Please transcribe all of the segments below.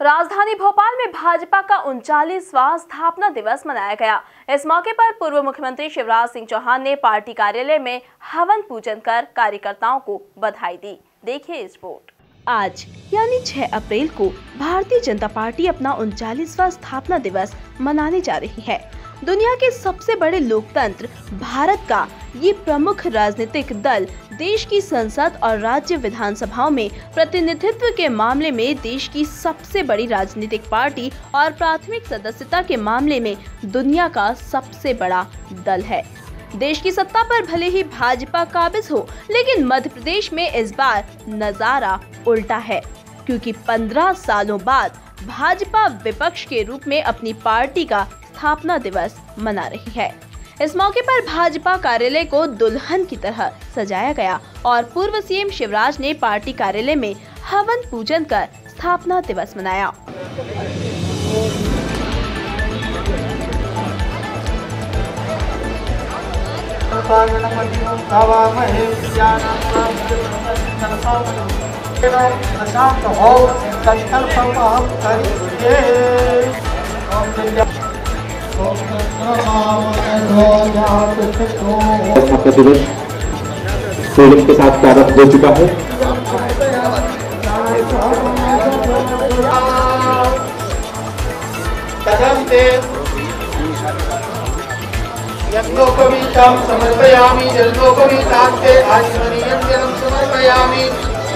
राजधानी भोपाल में भाजपा का 39वां स्थापना दिवस मनाया गया। इस मौके पर पूर्व मुख्यमंत्री शिवराज सिंह चौहान ने पार्टी कार्यालय में हवन पूजन कर कार्यकर्ताओं को बधाई दी। देखिए इस रिपोर्ट। आज यानी 6 अप्रैल को भारतीय जनता पार्टी अपना 39वां स्थापना दिवस मनाने जा रही है। दुनिया के सबसे बड़े लोकतंत्र भारत का ये प्रमुख राजनीतिक दल देश की संसद और राज्य विधानसभाओं में प्रतिनिधित्व के मामले में देश की सबसे बड़ी राजनीतिक पार्टी और प्राथमिक सदस्यता के मामले में दुनिया का सबसे बड़ा दल है। देश की सत्ता पर भले ही भाजपा काबिज हो, लेकिन मध्य प्रदेश में इस बार नजारा उल्टा है, क्योंकि 15 सालों बाद भाजपा विपक्ष के रूप में अपनी पार्टी का स्थापना दिवस मना रही है। इस मौके पर भाजपा कार्यालय को दुल्हन की तरह सजाया गया और पूर्व सीएम शिवराज ने पार्टी कार्यालय में हवन पूजन कर स्थापना दिवस मनाया। दिवस फ्रीडम के साथ प्रारंभ हो चुका है। यज्ञोपवीतं समर्पयामि जलनोपवीतान्ते आचमनीयं जलं समर्पयामि।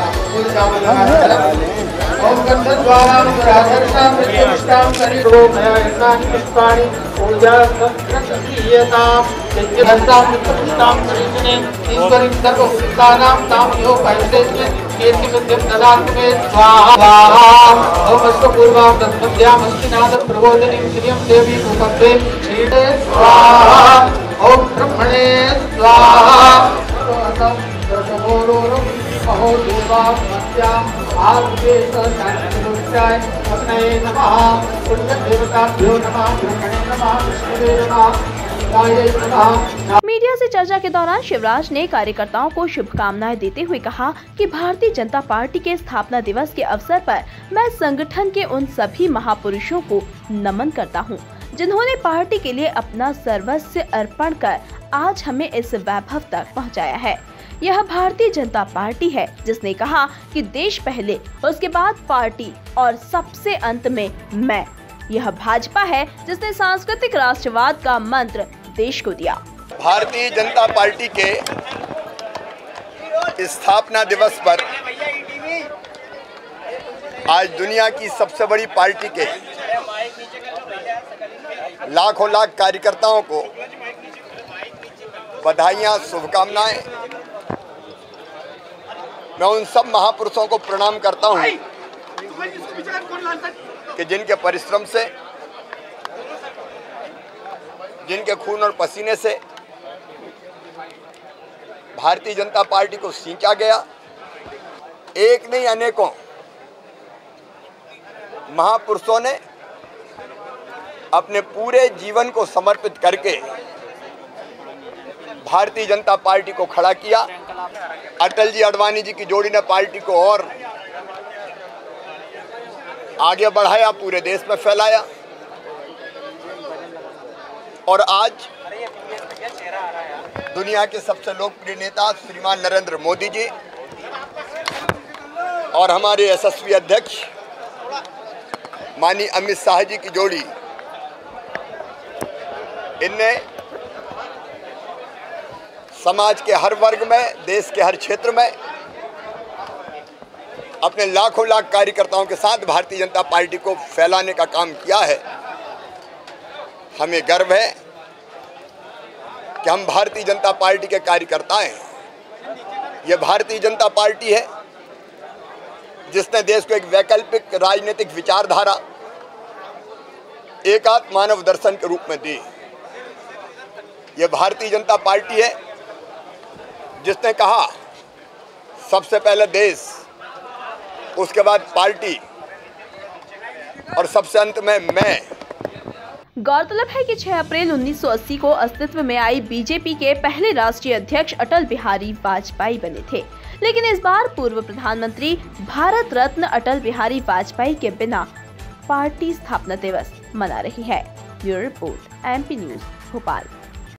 ओम गंधद्वारां राधर्षां मृत्युष्टां करिरोमयानि पुष्पाणि पूजा सत्कृतीयतां यज्ञधर्तां मृत्युष्टां करिष्णे ईश्वरीं सर्वभूतानां तां यो पैसेस्मे कीर्तिमध्यं ददातु मे स्वाहा। ओम अष्टपूर्वां दशमध्याम् अस्तिनाद प्रबोधिनीं श्रियं देवी उपपदे श्रीते स्वाहा। ओम ब्रह्मणे स्वाहा। अहो देवा मत्या आर्देश शांतिमुक्ताय अपने नमः। पुण्य देवताभ्यो नमः। ब्रह्मणे नमः। विष्णुवे नमः। मीडिया से चर्चा के दौरान शिवराज ने कार्यकर्ताओं को शुभकामनाएं देते हुए कहा कि भारतीय जनता पार्टी के स्थापना दिवस के अवसर पर मैं संगठन के उन सभी महापुरुषों को नमन करता हूं, जिन्होंने पार्टी के लिए अपना सर्वस्व अर्पण कर आज हमें इस वैभव तक पहुंचाया है। यह भारतीय जनता पार्टी है जिसने कहा कि देश पहले, उसके बाद पार्टी और सबसे अंत में मैं। यह भाजपा है जिसने सांस्कृतिक राष्ट्रवाद का मंत्र देश को दिया। भारतीय जनता पार्टी के स्थापना दिवस पर आज दुनिया की सबसे बड़ी पार्टी के लाखों लाख कार्यकर्ताओं को बधाइयां, शुभकामनाएं। मैं उन सब महापुरुषों को प्रणाम करता हूं कि जिनके परिश्रम से, जिनके खून और पसीने से भारतीय जनता पार्टी को सींचा गया। एक नहीं अनेकों महापुरुषों ने अपने पूरे जीवन को समर्पित करके भारतीय जनता पार्टी को खड़ा किया। अटल जी, आडवाणी जी की जोड़ी ने पार्टी को और आगे बढ़ाया, पूरे देश में फैलाया। और आज दुनिया के सबसे लोकप्रिय नेता श्रीमान नरेंद्र मोदी जी और हमारे यशस्वी अध्यक्ष माननीय अमित शाह जी की जोड़ी, इनने समाज के हर वर्ग में, देश के हर क्षेत्र में अपने लाखों लाख कार्यकर्ताओं के साथ भारतीय जनता पार्टी को फैलाने का काम किया है। हमें गर्व है कि हम भारतीय जनता पार्टी के कार्यकर्ता हैं। ये भारतीय जनता पार्टी है जिसने देश को एक वैकल्पिक राजनीतिक विचारधारा, एकात्म मानव दर्शन के रूप में दी। ये भारतीय जनता पार्टी है जिसने कहा सबसे पहले देश, उसके बाद पार्टी और सबसे अंत में मैं। गौरतलब है कि 6 अप्रैल 1980 को अस्तित्व में आई बीजेपी के पहले राष्ट्रीय अध्यक्ष अटल बिहारी वाजपेयी बने थे, लेकिन इस बार पूर्व प्रधानमंत्री भारत रत्न अटल बिहारी वाजपेयी के बिना पार्टी स्थापना दिवस मना रही है। Bureau report, MP news, Bhopal.